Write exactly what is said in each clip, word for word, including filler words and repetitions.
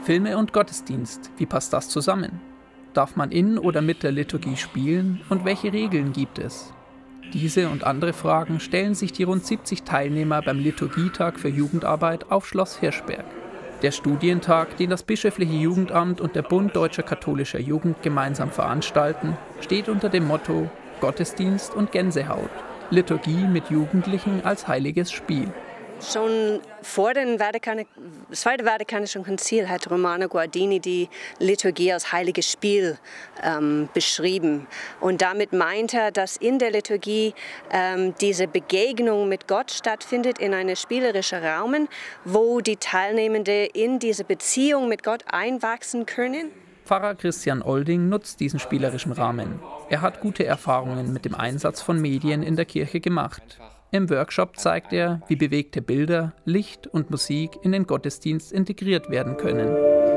Filme und Gottesdienst, wie passt das zusammen? Darf man in oder mit der Liturgie spielen und welche Regeln gibt es? Diese und andere Fragen stellen sich die rund siebzig Teilnehmer beim Liturgietag für Jugendarbeit auf Schloss Hirschberg. Der Studientag, den das Bischöfliche Jugendamt und der Bund Deutscher Katholischer Jugend gemeinsam veranstalten, steht unter dem Motto Gottesdienst und Gänsehaut. Liturgie mit Jugendlichen als heiliges Spiel. Schon vor dem Vatikan, Zweiten Vatikanischen Konzil hat Romano Guardini die Liturgie als heiliges Spiel ähm, beschrieben. Und damit meint er, dass in der Liturgie ähm, diese Begegnung mit Gott stattfindet in einem spielerischen Raum, wo die Teilnehmenden in diese Beziehung mit Gott einwachsen können. Pfarrer Christian Olding nutzt diesen spielerischen Rahmen. Er hat gute Erfahrungen mit dem Einsatz von Medien in der Kirche gemacht. Im Workshop zeigt er, wie bewegte Bilder, Licht und Musik in den Gottesdienst integriert werden können.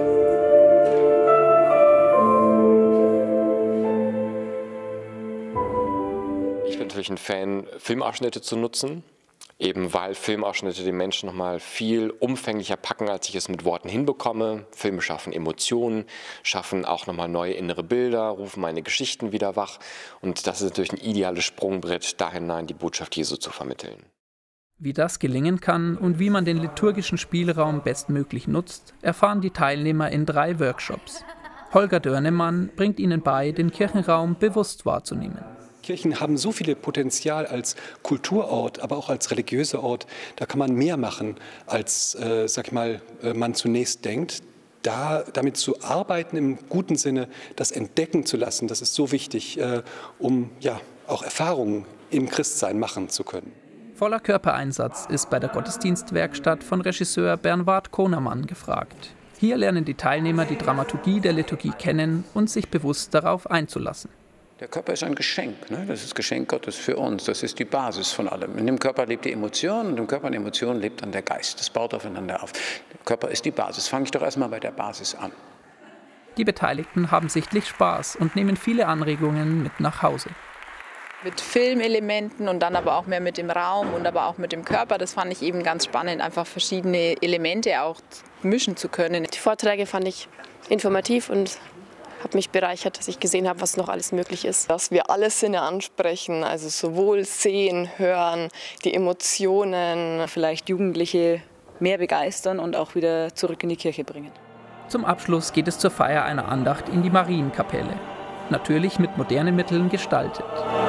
Ich bin natürlich ein Fan, Filmausschnitte zu nutzen, eben weil Filmausschnitte den Menschen nochmal viel umfänglicher packen, als ich es mit Worten hinbekomme. Filme schaffen Emotionen, schaffen auch nochmal neue innere Bilder, rufen meine Geschichten wieder wach. Und das ist natürlich ein ideales Sprungbrett, da hinein die Botschaft Jesu zu vermitteln. Wie das gelingen kann und wie man den liturgischen Spielraum bestmöglich nutzt, erfahren die Teilnehmer in drei Workshops. Holger Dörnemann bringt ihnen bei, den Kirchenraum bewusst wahrzunehmen. Kirchen haben so viel Potenzial als Kulturort, aber auch als religiöser Ort. Da kann man mehr machen, als äh, sag ich mal, äh, man zunächst denkt. Da, damit zu arbeiten im guten Sinne, das entdecken zu lassen, das ist so wichtig, äh, um ja, auch Erfahrungen im Christsein machen zu können. Voller Körpereinsatz ist bei der Gottesdienstwerkstatt von Regisseur Bernward Konermann gefragt. Hier lernen die Teilnehmer die Dramaturgie der Liturgie kennen und sich bewusst darauf einzulassen. Der Körper ist ein Geschenk, ne? Das ist Geschenk Gottes für uns, das ist die Basis von allem. In dem Körper lebt die Emotion und im Körper und Emotion lebt dann der Geist. Das baut aufeinander auf. Der Körper ist die Basis. Fange ich doch erstmal bei der Basis an. Die Beteiligten haben sichtlich Spaß und nehmen viele Anregungen mit nach Hause. Mit Filmelementen und dann aber auch mehr mit dem Raum und aber auch mit dem Körper. Das fand ich eben ganz spannend, einfach verschiedene Elemente auch mischen zu können. Die Vorträge fand ich informativ und habe mich bereichert, dass ich gesehen habe, was noch alles möglich ist. Dass wir alle Sinne ansprechen, also sowohl Sehen, Hören, die Emotionen. Vielleicht Jugendliche mehr begeistern und auch wieder zurück in die Kirche bringen. Zum Abschluss geht es zur Feier einer Andacht in die Marienkapelle. Natürlich mit modernen Mitteln gestaltet.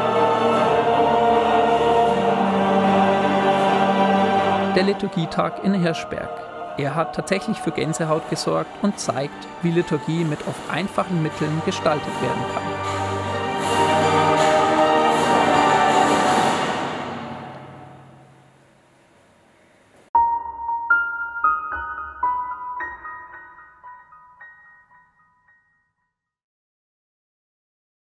Der Liturgietag in Hirschberg. Er hat tatsächlich für Gänsehaut gesorgt und zeigt, wie Liturgie mit oft einfachen Mitteln gestaltet werden kann.